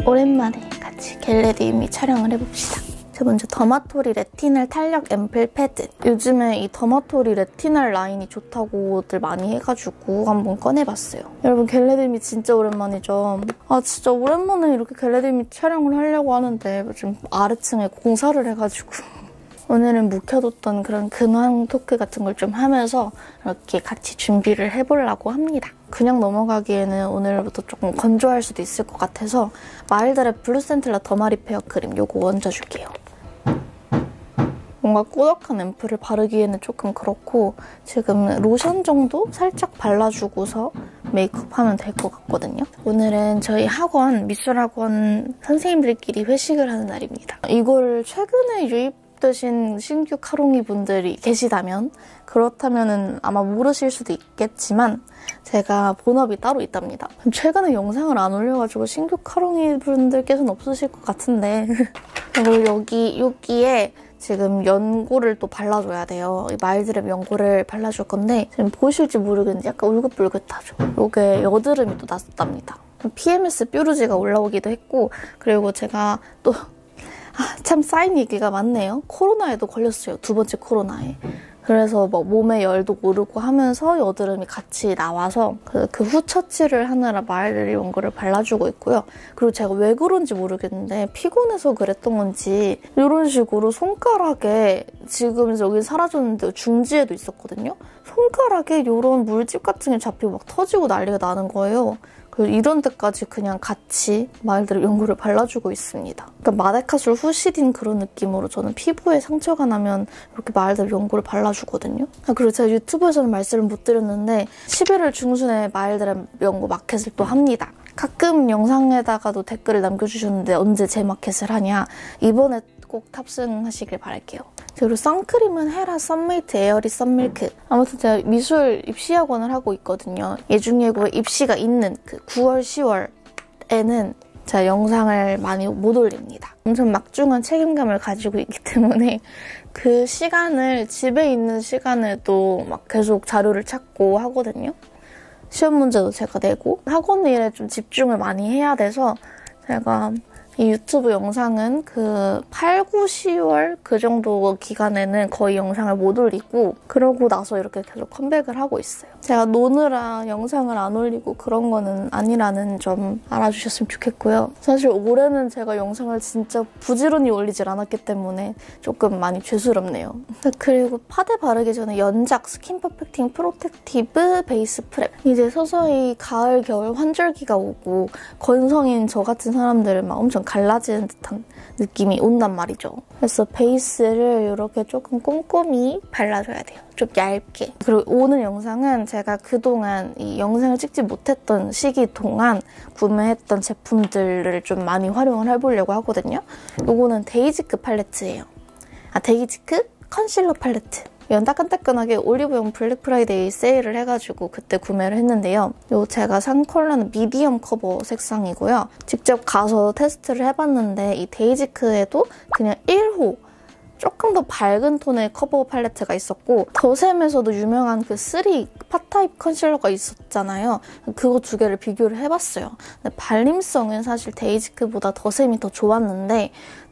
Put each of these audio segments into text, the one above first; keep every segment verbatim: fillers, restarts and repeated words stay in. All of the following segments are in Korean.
오랜만에 같이 겟레디미 촬영을 해봅시다. 자, 먼저 더마토리 레티날 탄력 앰플 패드. 요즘에 이 더마토리 레티날 라인이 좋다고들 많이 해가지고 한번 꺼내봤어요. 여러분, 겟레디미 진짜 오랜만이죠? 아, 진짜 오랜만에 이렇게 겟레디미 촬영을 하려고 하는데 지금 아래층에 공사를 해가지고 오늘은 묵혀뒀던 그런 근황 토크 같은 걸 좀 하면서 이렇게 같이 준비를 해보려고 합니다. 그냥 넘어가기에는 오늘부터 조금 건조할 수도 있을 것 같아서 마일드랩 블루센틸라 더마 리페어 크림 요거 얹어줄게요. 뭔가 꾸덕한 앰플을 바르기에는 조금 그렇고 지금 로션 정도 살짝 발라주고서 메이크업하면 될 것 같거든요. 오늘은 저희 학원, 미술학원 선생님들끼리 회식을 하는 날입니다. 이걸 최근에 유입 되신 신규 카롱이 분들이 계시다면 그렇다면 아마 모르실 수도 있겠지만 제가 본업이 따로 있답니다. 최근에 영상을 안 올려가지고 신규 카롱이 분들께서는 없으실 것 같은데 그리고 여기, 여기에 지금 연고를 또 발라줘야 돼요. 마일드랩 연고를 발라줄 건데 지금 보이실지 모르겠는데 약간 울긋불긋하죠. 이게 여드름이 또 났답니다. 피엠에스 뾰루지가 올라오기도 했고 그리고 제가 또 아, 참 쌓인 얘기가 많네요. 코로나에도 걸렸어요. 두 번째 코로나에. 그래서 뭐 몸에 열도 오르고 하면서 여드름이 같이 나와서 그, 그 후처치를 하느라 마일드랩 연고를 발라주고 있고요. 그리고 제가 왜 그런지 모르겠는데 피곤해서 그랬던 건지 이런 식으로 손가락에 지금 여기 사라졌는데 중지에도 있었거든요. 손가락에 이런 물집 같은 게 잡히고 막 터지고 난리가 나는 거예요. 이런 데까지 그냥 같이 마일드랩 연고를 발라주고 있습니다. 그러니까 마데카솔 후시딘 그런 느낌으로 저는 피부에 상처가 나면 이렇게 마일드랩 연고를 발라주거든요. 그리고 제가 유튜브에서는 말씀을 못 드렸는데 십일월 중순에 마일드랩 연고 마켓을 또 합니다. 가끔 영상에다가도 댓글을 남겨주셨는데 언제 재마켓을 하냐. 이번에 꼭 탑승하시길 바랄게요. 그리고 선크림은 헤라 썬메이트 에어리 썬밀크. 아무튼 제가 미술 입시학원을 하고 있거든요. 예중예고에 입시가 있는 그 구월, 시월에는 제가 영상을 많이 못 올립니다. 엄청 막중한 책임감을 가지고 있기 때문에 그 시간을 집에 있는 시간에도 막 계속 자료를 찾고 하거든요. 시험 문제도 제가 내고 학원 일에 좀 집중을 많이 해야 돼서 제가 이 유튜브 영상은 그 팔, 구, 시월 그 정도 기간에는 거의 영상을 못 올리고 그러고 나서 이렇게 계속 컴백을 하고 있어요. 제가 노느라 영상을 안 올리고 그런 거는 아니라는 점 알아주셨으면 좋겠고요. 사실 올해는 제가 영상을 진짜 부지런히 올리질 않았기 때문에 조금 많이 죄스럽네요. 그리고 파데 바르기 전에 연작 스킨 퍼펙팅 프로텍티브 베이스 프랩. 이제 서서히 가을, 겨울 환절기가 오고 건성인 저 같은 사람들은 막 엄청 갈라지는 듯한 느낌이 온단 말이죠. 그래서 베이스를 이렇게 조금 꼼꼼히 발라줘야 돼요. 좀 얇게. 그리고 오늘 영상은 제가 그동안 이 영상을 찍지 못했던 시기 동안 구매했던 제품들을 좀 많이 활용을 해보려고 하거든요. 이거는 데이지크 팔레트예요. 아, 데이지크 컨실러 팔레트. 이건 따끈따끈하게 올리브영 블랙 프라이데이 세일을 해가지고 그때 구매를 했는데요. 요 제가 산 컬러는 미디엄 커버 색상이고요. 직접 가서 테스트를 해봤는데 이 데이지크에도 그냥 일 호 조금 더 밝은 톤의 커버 팔레트가 있었고 더샘에서도 유명한 그 쓰리 팟타입 컨실러가 있었잖아요. 그거 두 개를 비교를 해봤어요. 근데 발림성은 사실 데이지크보다 더샘이 더 좋았는데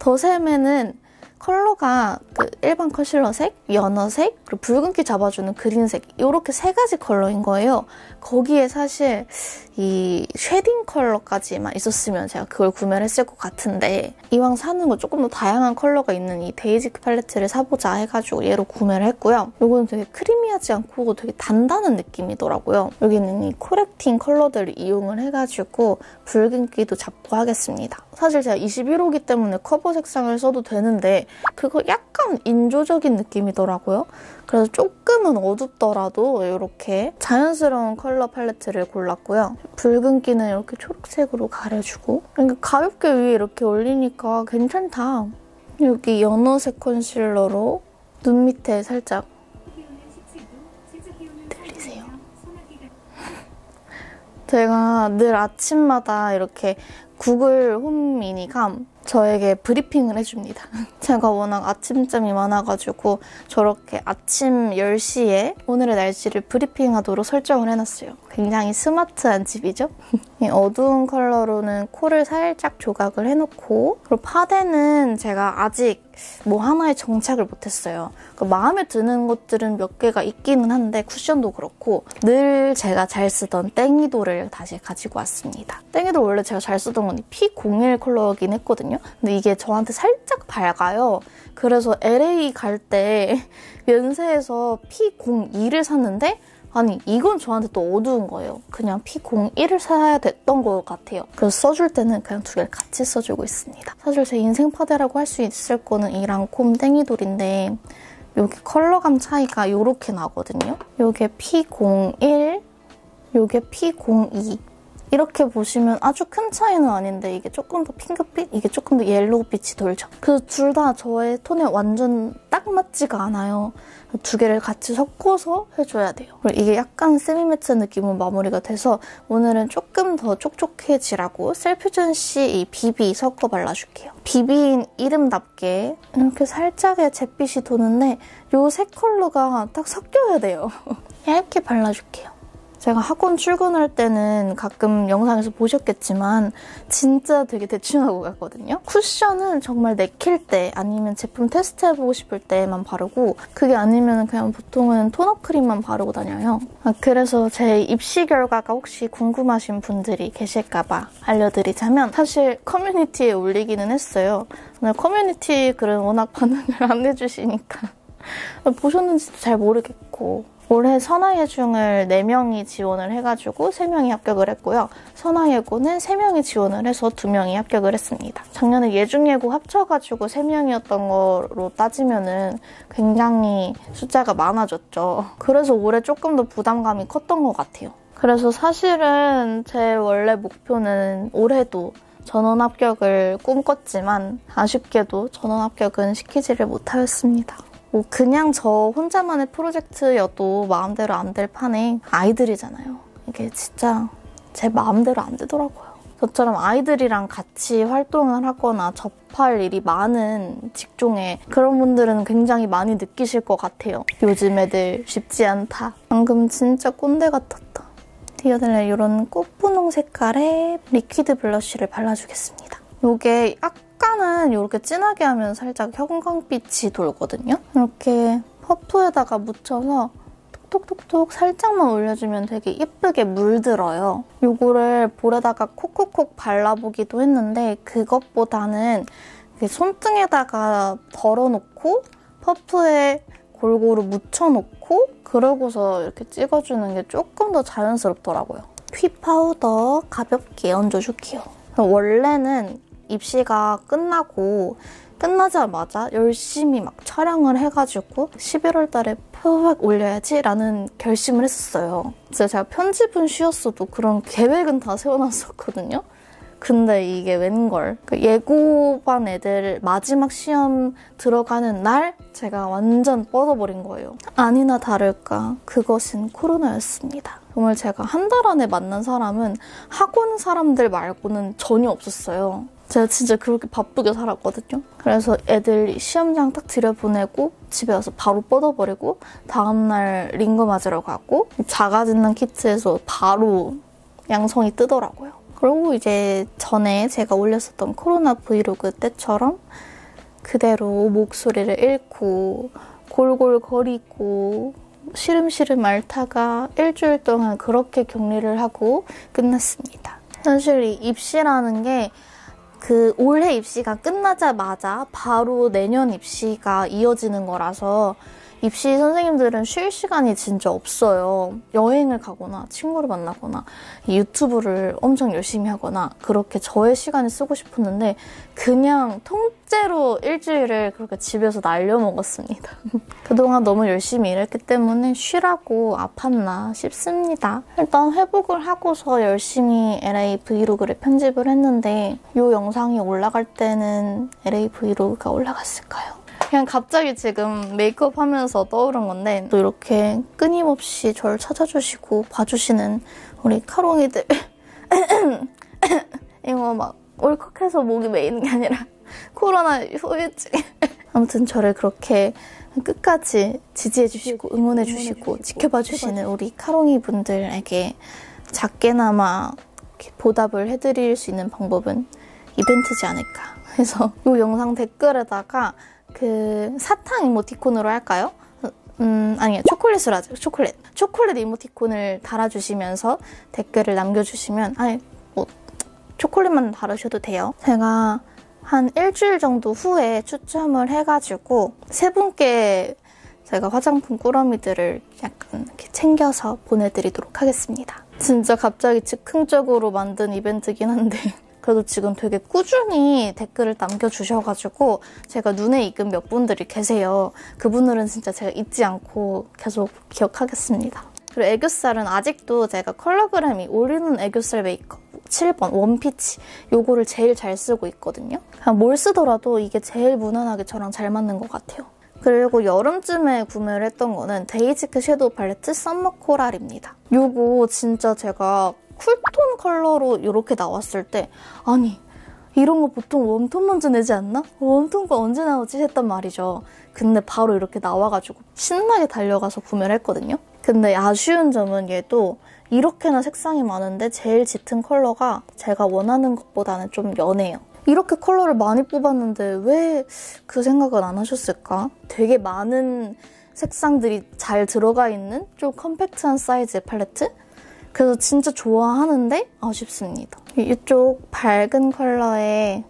더샘에는 컬러가 그 일반 컨실러색, 연어색, 그리고 붉은기 잡아주는 그린색 이렇게 세 가지 컬러인 거예요. 거기에 사실 이 쉐딩 컬러까지만 있었으면 제가 그걸 구매를 했을 것 같은데 이왕 사는 거 조금 더 다양한 컬러가 있는 이 데이지크 팔레트를 사보자 해가지고 얘로 구매를 했고요. 이거는 되게 크리미하지 않고 되게 단단한 느낌이더라고요. 여기는 이 코렉팅 컬러들을 이용을 해가지고 붉은기도 잡고 하겠습니다. 사실 제가 이십일 호기 때문에 커버 색상을 써도 되는데 그거 약간 인조적인 느낌이더라고요. 그래서 조금은 어둡더라도 이렇게 자연스러운 컬러 팔레트를 골랐고요. 붉은기는 이렇게 초록색으로 가려주고 그러니까 가볍게 위에 이렇게 올리니까 괜찮다. 여기 연어색 컨실러로 눈 밑에 살짝 들리세요? 제가 늘 아침마다 이렇게 구글 홈 미니가 저에게 브리핑을 해줍니다. 제가 워낙 아침잠이 많아가지고 저렇게 아침 열 시에 오늘의 날씨를 브리핑하도록 설정을 해놨어요. 굉장히 스마트한 집이죠? 이 어두운 컬러로는 코를 살짝 조각을 해놓고, 그리고 파데는 제가 아직 뭐 하나에 정착을 못했어요. 그러니까 마음에 드는 것들은 몇 개가 있기는 한데 쿠션도 그렇고 늘 제가 잘 쓰던 땡이도를 다시 가지고 왔습니다. 땡이도 원래 제가 잘 쓰던 건 피 공일 컬러긴 했거든요. 근데 이게 저한테 살짝 밝아요. 그래서 엘에이 갈 때 면세에서 피 공이를 샀는데 아니 이건 저한테 또 어두운 거예요. 그냥 피 공일을 사야 됐던 것 같아요. 그래서 써줄 때는 그냥 두 개를 같이 써주고 있습니다. 사실 제 인생 파데라고 할 수 있을 거는 이 랑콤 땡이돌인데 여기 컬러감 차이가 이렇게 나거든요. 이게 피 공일, 이게 피 공이. 이렇게 보시면 아주 큰 차이는 아닌데 이게 조금 더 핑크빛, 이게 조금 더 옐로우빛이 돌죠. 그래서 둘 다 저의 톤에 완전 딱 맞지가 않아요. 두 개를 같이 섞어서 해줘야 돼요. 그리고 이게 약간 세미매트 느낌으로 마무리가 돼서 오늘은 조금 더 촉촉해지라고 셀퓨전시 이 비비 섞어 발라줄게요. 비비인 이름답게 이렇게 살짝의 잿빛이 도는데 이 세 컬러가 딱 섞여야 돼요. 얇게 발라줄게요. 제가 학원 출근할 때는 가끔 영상에서 보셨겠지만 진짜 되게 대충 하고 갔거든요. 쿠션은 정말 내킬 때 아니면 제품 테스트해보고 싶을 때만 바르고 그게 아니면 그냥 보통은 토너 크림만 바르고 다녀요. 아, 그래서 제 입시 결과가 혹시 궁금하신 분들이 계실까봐 알려드리자면 사실 커뮤니티에 올리기는 했어요. 오늘 커뮤니티 글은 워낙 반응을 안 해주시니까 보셨는지도 잘 모르겠고 올해 선화예중을 네 명이 지원을 해가지고 세 명이 합격을 했고요. 선화예고는 세 명이 지원을 해서 두 명이 합격을 했습니다. 작년에 예중예고 합쳐가지고 세 명이었던 거로 따지면은 굉장히 숫자가 많아졌죠. 그래서 올해 조금 더 부담감이 컸던 것 같아요. 그래서 사실은 제 원래 목표는 올해도 전원 합격을 꿈꿨지만 아쉽게도 전원 합격은 시키지를 못하였습니다. 뭐 그냥 저 혼자만의 프로젝트여도 마음대로 안 될 판에 아이들이잖아요. 이게 진짜 제 마음대로 안 되더라고요. 저처럼 아이들이랑 같이 활동을 하거나 접할 일이 많은 직종에 그런 분들은 굉장히 많이 느끼실 것 같아요. 요즘 애들 쉽지 않다. 방금 진짜 꼰대 같았다. 디어들레 이런 꽃분홍 색깔의 리퀴드 블러쉬를 발라주겠습니다. 이게 약간은 이렇게 진하게 하면 살짝 형광빛이 돌거든요. 이렇게 퍼프에다가 묻혀서 톡톡톡톡 살짝만 올려주면 되게 예쁘게 물들어요. 이거를 볼에다가 콕콕콕 발라보기도 했는데 그것보다는 손등에다가 덜어놓고 퍼프에 골고루 묻혀놓고 그러고서 이렇게 찍어주는 게 조금 더 자연스럽더라고요. 피 파우더 가볍게 얹어줄게요. 원래는 입시가 끝나고 끝나자마자 열심히 막 촬영을 해가지고 십일월 달에 푹 올려야지 라는 결심을 했었어요. 진짜 제가 편집은 쉬었어도 그런 계획은 다 세워놨었거든요. 근데 이게 웬걸. 예고반 애들 마지막 시험 들어가는 날 제가 완전 뻗어버린 거예요. 아니나 다를까 그것은 코로나였습니다. 정말 제가 한 달 안에 만난 사람은 학원 사람들 말고는 전혀 없었어요. 제가 진짜 그렇게 바쁘게 살았거든요. 그래서 애들 시험장 딱 들여보내고 집에 와서 바로 뻗어버리고 다음날 링거 맞으러 가고 자가진단 키트에서 바로 양성이 뜨더라고요. 그리고 이제 전에 제가 올렸었던 코로나 브이로그 때처럼 그대로 목소리를 잃고 골골거리고 시름시름 앓다가 일주일 동안 그렇게 격리를 하고 끝났습니다. 사실 이 입시라는 게 그 올해 입시가 끝나자마자 바로 내년 입시가 이어지는 거라서 입시 선생님들은 쉴 시간이 진짜 없어요. 여행을 가거나 친구를 만나거나 유튜브를 엄청 열심히 하거나 그렇게 저의 시간을 쓰고 싶었는데 그냥 통째로 일주일을 그렇게 집에서 날려먹었습니다. 그동안 너무 열심히 일했기 때문에 쉬라고 아팠나 싶습니다. 일단 회복을 하고서 열심히 엘에이 브이로그를 편집을 했는데 이 영상이 올라갈 때는 엘에이 브이로그가 올라갔을까요? 그냥 갑자기 지금 메이크업 하면서 떠오른 건데 또 이렇게 끊임없이 저를 찾아주시고 봐주시는 우리 카롱이들 이거 막 울컥해서 목이 메이는 게 아니라 코로나 후유증 아무튼 저를 그렇게 끝까지 지지해주시고 응원해주시고 지켜봐주시는 우리 카롱이 분들에게 작게나마 보답을 해드릴 수 있는 방법은 이벤트지 않을까 해서 이 영상 댓글에다가 그 사탕 이모티콘으로 할까요? 음 아니요, 초콜릿으로 하죠. 초콜릿 초콜릿 이모티콘을 달아주시면서 댓글을 남겨주시면, 아니 뭐 초콜릿만 달으셔도 돼요. 제가 한 일주일 정도 후에 추첨을 해가지고 세 분께 제가 화장품 꾸러미들을 약간 이렇게 챙겨서 보내드리도록 하겠습니다. 진짜 갑자기 즉흥적으로 만든 이벤트긴 한데 그래도 지금 되게 꾸준히 댓글을 남겨주셔가지고 제가 눈에 익은 몇 분들이 계세요. 그분들은 진짜 제가 잊지 않고 계속 기억하겠습니다. 그리고 애교살은 아직도 제가 컬러그램이 올리는 애교살 메이크업 칠 번 원피치 요거를 제일 잘 쓰고 있거든요. 그냥 뭘 쓰더라도 이게 제일 무난하게 저랑 잘 맞는 것 같아요. 그리고 여름쯤에 구매를 했던 거는 데이지크 섀도우 팔레트 썸머 코랄입니다. 요거 진짜 제가 쿨톤 컬러로 이렇게 나왔을 때 아니 이런 거 보통 웜톤 먼저 내지 않나? 웜톤과 언제 나오지? 했단 말이죠. 근데 바로 이렇게 나와가지고 신나게 달려가서 구매를 했거든요. 근데 아쉬운 점은 얘도 이렇게나 색상이 많은데 제일 짙은 컬러가 제가 원하는 것보다는 좀 연해요. 이렇게 컬러를 많이 뽑았는데 왜 그 생각은 안 하셨을까? 되게 많은 색상들이 잘 들어가 있는 좀 컴팩트한 사이즈의 팔레트? 그래서 진짜 좋아하는데 아쉽습니다. 이쪽 밝은 컬러의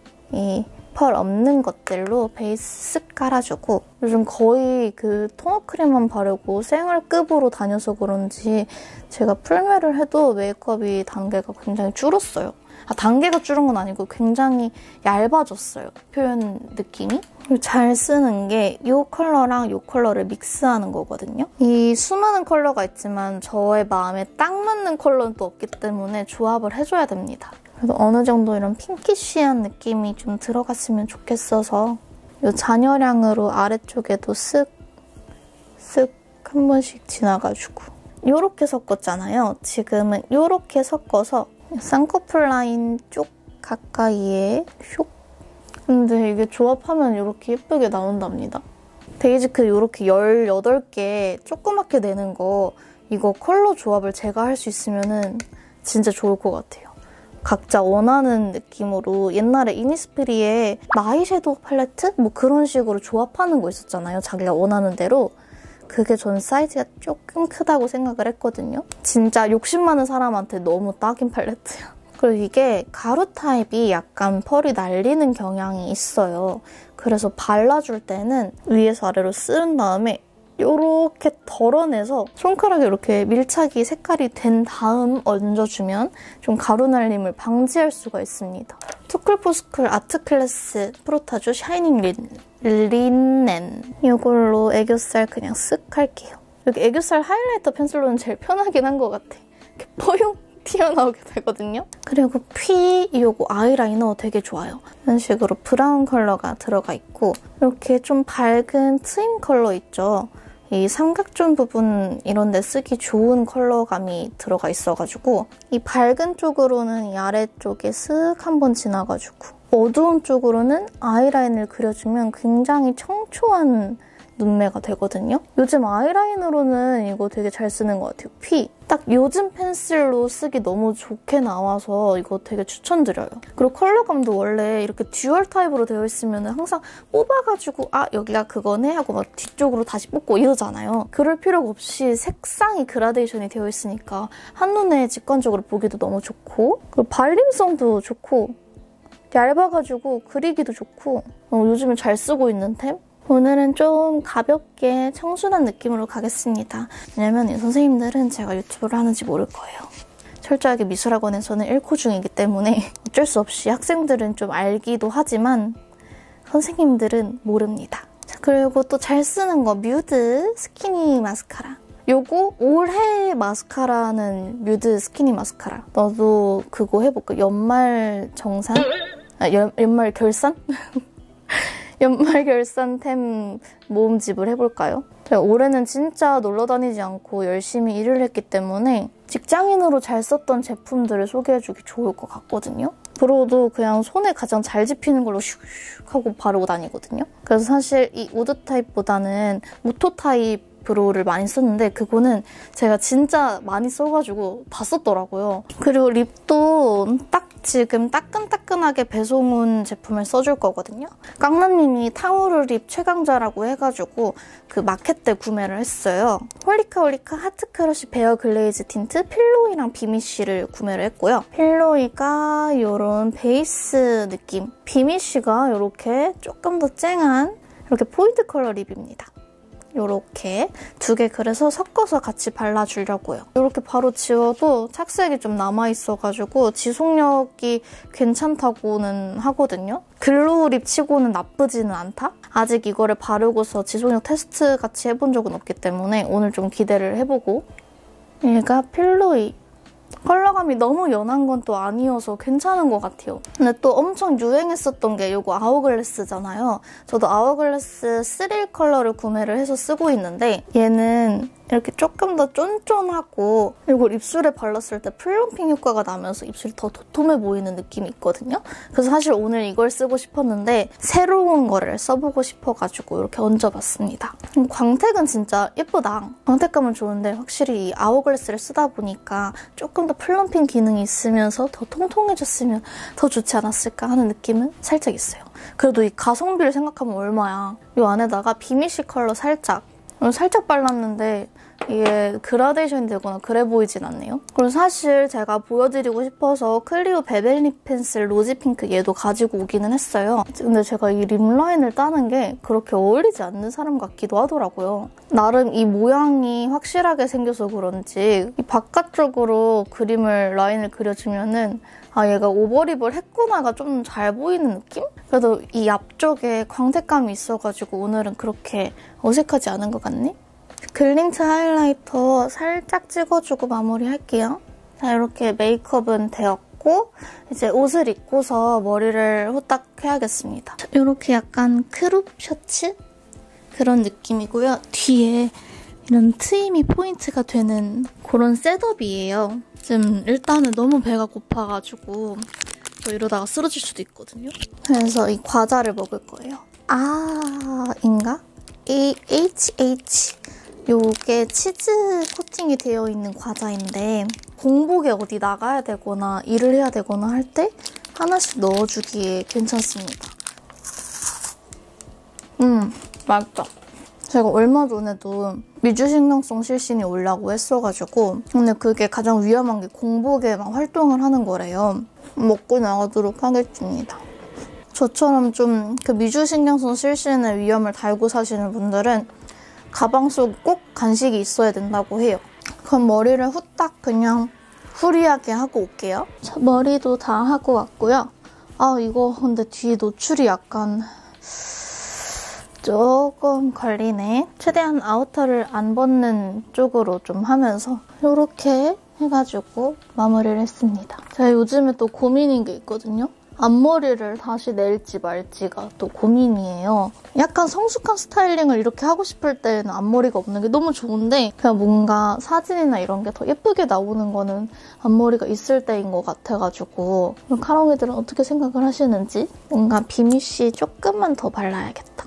이 펄 없는 것들로 베이스 쓱 깔아주고, 요즘 거의 그 토너 크림만 바르고 생얼급으로 다녀서 그런지 제가 풀메를 해도 메이크업이 단계가 굉장히 줄었어요. 아, 단계가 줄은 건 아니고 굉장히 얇아졌어요, 표현 느낌이. 잘 쓰는 게 이 컬러랑 이 컬러를 믹스하는 거거든요. 이 수많은 컬러가 있지만 저의 마음에 딱 맞는 컬러는 또 없기 때문에 조합을 해줘야 됩니다. 그래도 어느 정도 이런 핑키쉬한 느낌이 좀 들어갔으면 좋겠어서 이 잔여량으로 아래쪽에도 쓱, 쓱 한 번씩 지나가지고 이렇게 섞었잖아요. 지금은 이렇게 섞어서 쌍꺼풀 라인 쪽 가까이에 슉. 근데 이게 조합하면 이렇게 예쁘게 나온답니다. 데이지크 이렇게 열여덟 개 조그맣게 내는 거, 이거 컬러 조합을 제가 할 수 있으면 진짜 좋을 것 같아요. 각자 원하는 느낌으로 옛날에 이니스프리에 마이 섀도우 팔레트? 뭐 그런 식으로 조합하는 거 있었잖아요. 자기가 원하는 대로. 그게 전 사이즈가 조금 크다고 생각을 했거든요. 진짜 욕심 많은 사람한테 너무 딱인 팔레트야. 그리고 이게 가루 타입이 약간 펄이 날리는 경향이 있어요. 그래서 발라줄 때는 위에서 아래로 쓰른 다음에 이렇게 덜어내서 손가락에 이렇게 밀착이 색깔이 된 다음 얹어주면 좀 가루 날림을 방지할 수가 있습니다. 투쿨포스쿨 아트클래스 프로타주 샤이닝 린, 린넨 이걸로 애교살 그냥 쓱 할게요. 여기 애교살 하이라이터 펜슬로는 제일 편하긴 한 것 같아. 이렇게 뽀용 튀어나오게 되거든요. 그리고 피 이거 아이라이너 되게 좋아요. 이런 식으로 브라운 컬러가 들어가 있고 이렇게 좀 밝은 트임 컬러 있죠. 이 삼각존 부분 이런 데 쓰기 좋은 컬러감이 들어가 있어가지고 이 밝은 쪽으로는 이 아래쪽에 쓱 한번 지나가지고 어두운 쪽으로는 아이라인을 그려주면 굉장히 청초한 눈매가 되거든요. 요즘 아이라인으로는 이거 되게 잘 쓰는 것 같아요. 피. 딱 요즘 펜슬로 쓰기 너무 좋게 나와서 이거 되게 추천드려요. 그리고 컬러감도 원래 이렇게 듀얼 타입으로 되어 있으면 항상 뽑아가지고 아 여기가 그거네 하고 막 뒤쪽으로 다시 뽑고 이러잖아요. 그럴 필요가 없이 색상이 그라데이션이 되어 있으니까 한눈에 직관적으로 보기도 너무 좋고 그리고 발림성도 좋고 얇아가지고 그리기도 좋고 어, 요즘에 잘 쓰고 있는 템? 오늘은 좀 가볍게 청순한 느낌으로 가겠습니다. 왜냐면 이 선생님들은 제가 유튜브를 하는지 모를 거예요. 철저하게 미술학원에서는 일 코 중이기 때문에 어쩔 수 없이 학생들은 좀 알기도 하지만 선생님들은 모릅니다. 자, 그리고 또 잘 쓰는 거 뮤드 스키니 마스카라. 요거 올해 마스카라는 뮤드 스키니 마스카라. 너도 그거 해볼까? 연말 정산? 아, 연, 연말 결산? 연말 결산템 모음집을 해볼까요? 제가 올해는 진짜 놀러 다니지 않고 열심히 일을 했기 때문에 직장인으로 잘 썼던 제품들을 소개해주기 좋을 것 같거든요. 브로우도 그냥 손에 가장 잘 집히는 걸로 슉슉 하고 바르고 다니거든요. 그래서 사실 이 우드 타입보다는 무토 타입 브로우를 많이 썼는데 그거는 제가 진짜 많이 써가지고 다 썼더라고요. 그리고 립도 딱 지금 따끈따끈하게 배송 온 제품을 써줄 거거든요. 깡나님이 탕후루 립 최강자라고 해가지고 그 마켓 때 구매를 했어요. 홀리카 홀리카 하트 크러쉬 베어 글레이즈 틴트 필로이랑 비미쉬를 구매를 했고요. 필로이가 이런 베이스 느낌, 비미쉬가 이렇게 조금 더 쨍한 이렇게 포인트 컬러 립입니다. 이렇게 두 개 그래서 섞어서 같이 발라주려고요. 이렇게 바로 지워도 착색이 좀 남아있어가지고 지속력이 괜찮다고는 하거든요. 글로우 립 치고는 나쁘지는 않다? 아직 이거를 바르고서 지속력 테스트 같이 해본 적은 없기 때문에 오늘 좀 기대를 해보고 얘가 필로이. 컬러감이 너무 연한 건 또 아니어서 괜찮은 것 같아요. 근데 또 엄청 유행했었던 게 이거 아워글래스잖아요. 저도 아워글래스 스릴 컬러를 구매를 해서 쓰고 있는데 얘는 이렇게 조금 더 쫀쫀하고 그리고 입술에 발랐을 때 플럼핑 효과가 나면서 입술이 더 도톰해 보이는 느낌이 있거든요. 그래서 사실 오늘 이걸 쓰고 싶었는데 새로운 거를 써보고 싶어가지고 이렇게 얹어봤습니다. 광택은 진짜 예쁘다. 광택감은 좋은데 확실히 이 아워글래스를 쓰다 보니까 조금 더 플럼핑 기능이 있으면서 더 통통해졌으면 더 좋지 않았을까 하는 느낌은 살짝 있어요. 그래도 이 가성비를 생각하면 얼마야. 이 안에다가 비미쉬 컬러 살짝 살짝 발랐는데 이게 그라데이션이 되거나 그래 보이진 않네요. 그리고 사실 제가 보여드리고 싶어서 클리오 베벨립 펜슬 로지 핑크 얘도 가지고 오기는 했어요. 근데 제가 이 립라인을 따는 게 그렇게 어울리지 않는 사람 같기도 하더라고요. 나름 이 모양이 확실하게 생겨서 그런지 이 바깥쪽으로 그림을 라인을 그려주면은 아 얘가 오버립을 했구나가 좀 잘 보이는 느낌? 그래도 이 앞쪽에 광택감이 있어가지고 오늘은 그렇게 어색하지 않은 것 같네? 글린트 하이라이터 살짝 찍어주고 마무리할게요. 자, 이렇게 메이크업은 되었고 이제 옷을 입고서 머리를 후딱 해야겠습니다. 이렇게 약간 크롭 셔츠? 그런 느낌이고요. 뒤에 이런 트임이 포인트가 되는 그런 셋업이에요. 지금 일단은 너무 배가 고파가지고 또 이러다가 쓰러질 수도 있거든요. 그래서 이 과자를 먹을 거예요. 아, 인가? 이 에이치 에이치. 요게 치즈 코팅이 되어 있는 과자인데 공복에 어디 나가야 되거나 일을 해야 되거나 할 때 하나씩 넣어주기에 괜찮습니다. 음, 맛있다. 제가 얼마 전에도 미주신경성 실신이 오려고 했어가지고 근데 그게 가장 위험한 게 공복에 막 활동을 하는 거래요. 먹고 나가도록 하겠습니다. 저처럼 좀 그 미주신경성 실신의 위험을 달고 사시는 분들은 가방 속 꼭 간식이 있어야 된다고 해요. 그럼 머리를 후딱 그냥 후리하게 하고 올게요. 자, 머리도 다 하고 왔고요. 아 이거 근데 뒤에 노출이 약간 조금 걸리네. 최대한 아우터를 안 벗는 쪽으로 좀 하면서 이렇게 해가지고 마무리를 했습니다. 제가 요즘에 또 고민인 게 있거든요. 앞머리를 다시 낼지 말지가 또 고민이에요. 약간 성숙한 스타일링을 이렇게 하고 싶을 때는 앞머리가 없는 게 너무 좋은데 그냥 뭔가 사진이나 이런 게 더 예쁘게 나오는 거는 앞머리가 있을 때인 것 같아가지고 카롱이들은 어떻게 생각을 하시는지 뭔가 비미쉬 조금만 더 발라야겠다.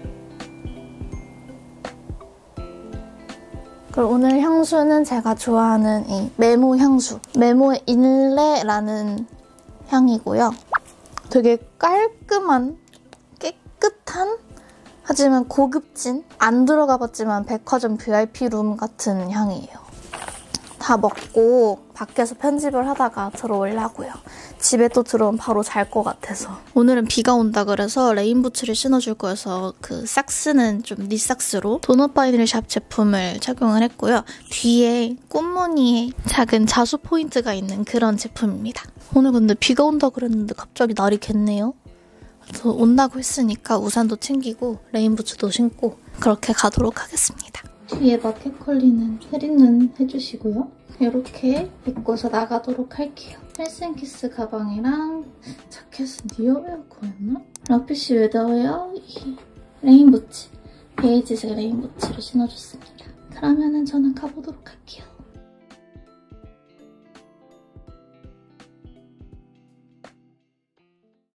그리고 오늘 향수는 제가 좋아하는 이 메모 향수. 메모의 인레라는 향이고요. 되게 깔끔한, 깨끗한, 하지만 고급진, 안 들어가봤지만 백화점 브이아이피 룸 같은 향이에요. 다 먹고 밖에서 편집을 하다가 들어오려고요. 집에 또 들어오면 바로 잘 것 같아서. 오늘은 비가 온다 그래서 레인부츠를 신어줄 거여서 그 삭스는 좀 니삭스로 도넛 바이닐샵 제품을 착용을 했고요. 뒤에 꽃무늬에 작은 자수 포인트가 있는 그런 제품입니다. 오늘 근데 비가 온다 그랬는데 갑자기 날이 겠네요. 그래서 온다고 했으니까 우산도 챙기고 레인부츠도 신고 그렇게 가도록 하겠습니다. 뒤에 마켓컬리는 혜리는 해주시고요. 이렇게 입고서 나가도록 할게요. 헬싱키스 가방이랑 자켓은 니어웨어 거였나? 라피쉬 웨더웨어 이 레인부츠 베이지색 레인부츠를 신어줬습니다. 그러면은 저는 가보도록 할게요.